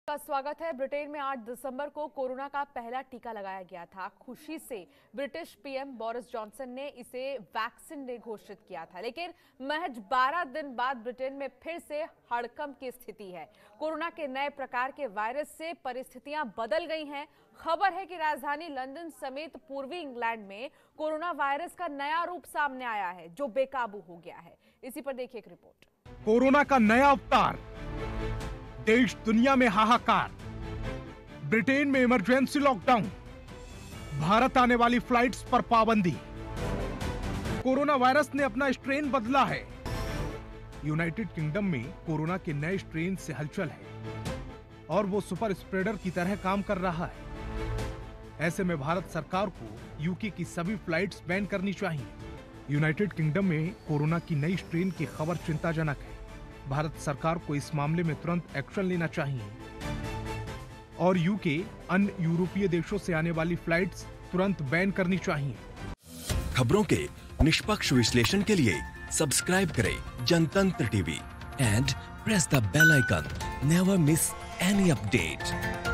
का स्वागत है। ब्रिटेन में 8 दिसंबर को कोरोना का पहला टीका लगाया गया था। खुशी से ब्रिटिश पीएम बोरिस जॉनसन ने इसे वैक्सीन ने घोषित किया था, लेकिन महज 12 दिन बाद ब्रिटेन में फिर से हड़कंप की स्थिति है। कोरोना के नए प्रकार के वायरस से परिस्थितियां बदल गई हैं। खबर है कि राजधानी लंदन समेत पूर्वी इंग्लैंड में कोरोना वायरस का नया रूप सामने आया है, जो बेकाबू हो गया है। इसी पर देखिए एक रिपोर्ट। कोरोना का नया अवतार, देश दुनिया में हाहाकार। ब्रिटेन में इमरजेंसी लॉकडाउन, भारत आने वाली फ्लाइट्स पर पाबंदी। कोरोना वायरस ने अपना स्ट्रेन बदला है। यूनाइटेड किंगडम में कोरोना के नए स्ट्रेन से हलचल है और वो सुपर स्प्रेडर की तरह काम कर रहा है। ऐसे में भारत सरकार को यूके की सभी फ्लाइट्स बैन करनी चाहिए। यूनाइटेड किंगडम में कोरोना की नई स्ट्रेन की खबर चिंताजनक है। भारत सरकार को इस मामले में तुरंत एक्शन लेना चाहिए और यूके अन्य यूरोपीय देशों से आने वाली फ्लाइट्स तुरंत बैन करनी चाहिए। खबरों के निष्पक्ष विश्लेषण के लिए सब्सक्राइब करें Jantantra TV and press the bell icon. Never miss any update.